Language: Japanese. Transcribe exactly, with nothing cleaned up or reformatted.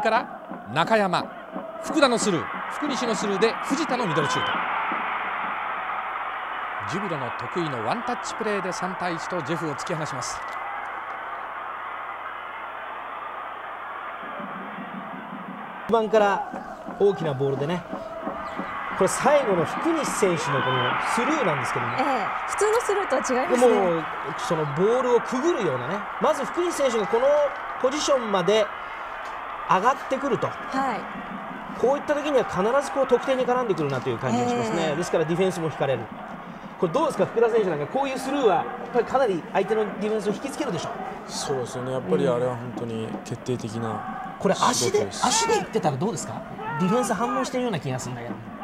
から中山、福田のスルー、福西のスルーで藤田のミドルシュート。ジュビロの得意のワンタッチプレーでさんたいいちとジェフを突き放します。 中盤から大きなボールでね、これ最後の福西選手のこのスルーなんですけども、 ええ、普通のスルーとは違いますね。 もうそのボールをくぐるようなね、まず福西選手がこのポジションまで上がってくると、 はい、 こういった時には必ずこう得点に絡んでくるなという感じがしますね、えー、ですからディフェンスも引かれる。これどうですか、福田選手なんかこういうスルーはやっぱりかなり相手のディフェンスを引きつけるでしょう。 そうですよね、やっぱりあれは本当に決定的な、 これ足で足でいってたらどうですか、ディフェンス反応してるような気がするんだけど。